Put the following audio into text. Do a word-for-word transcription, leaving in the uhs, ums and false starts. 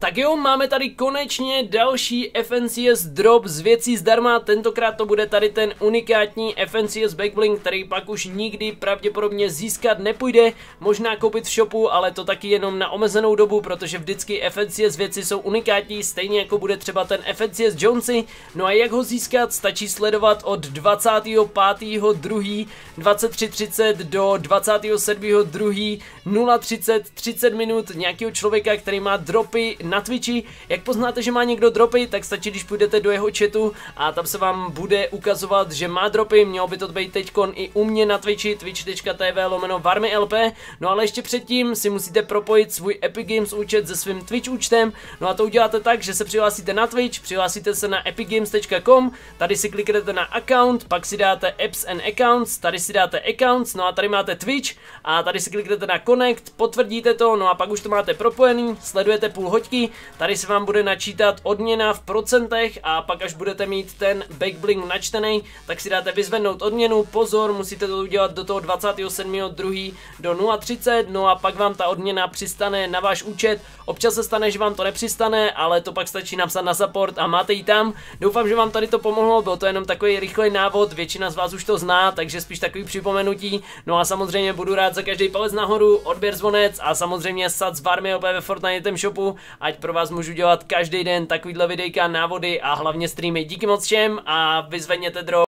Tak jo, máme tady konečně další F N C S drop z věcí zdarma, tentokrát to bude tady ten unikátní F N C S Backbling, který pak už nikdy pravděpodobně získat nepůjde, možná koupit v shopu, ale to taky jenom na omezenou dobu, protože vždycky F N C S věci jsou unikátní, stejně jako bude třeba ten F N C S Jonesy. No a jak ho získat, stačí sledovat od dvacátého pátého druhého dvacet tři třicet do dvacátého sedmého druhého nula třicet třicet minut nějakého člověka, který má dropy na Twitchi. Jak poznáte, že má někdo dropy, tak stačí, když půjdete do jeho chatu a tam se vám bude ukazovat, že má dropy. Mělo by to být teďkon i u mě na Twitchi, twitch tečka tv lomeno varmylp. No ale ještě předtím si musíte propojit svůj Epic Games účet se svým Twitch účtem. No a to uděláte tak, že se přihlásíte na Twitch, přihlásíte se na epic games tečka com, tady si kliknete na account, pak si dáte apps and accounts, tady si dáte accounts, no a tady máte Twitch a tady si kliknete na connect, potvrdíte to, no a pak už to máte propojený, sledujete půl hoďky. Tady se vám bude načítat odměna v procentech a pak až budete mít ten Backbling načtený, tak si dáte vyzvednout odměnu. Pozor, musíte to udělat do toho dvacátého sedmého druhého do nula třicet, no a pak vám ta odměna přistane na váš účet. Občas se stane, že vám to nepřistane, ale to pak stačí napsat na support a máte ji tam. Doufám, že vám tady to pomohlo, byl to jenom takový rychlý návod, většina z vás už to zná, takže spíš takový připomenutí. No a samozřejmě budu rád za každý palec nahoru, odběr, zvonec a samozřejmě sad s varmylp ve Fortnite shopu, ať pro vás můžu dělat každý den takovýhle videjka, návody a hlavně streamy. Díky moc všem a vyzvedněte drop.